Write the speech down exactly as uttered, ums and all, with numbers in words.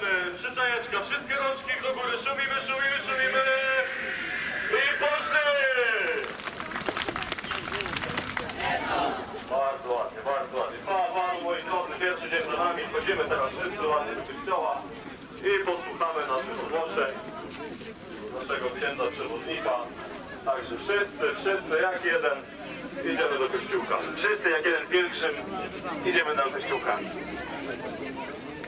Zaczynamy. Przyczajeczka. Wszystkie rączki do góry. Szumimy, szumimy, szumimy. I poszli! Bardzo ładnie, bardzo ładnie. Pa, pa, moi drodzy, pierwszy dzień za nami. Wchodzimy teraz wszyscy ładnie do kościoła i posłuchamy naszych ogłoszeń, naszego księdza przewodnika. Także wszyscy, wszyscy jak jeden idziemy do kościółka. Wszyscy jak jeden pielgrzym idziemy do kościółka.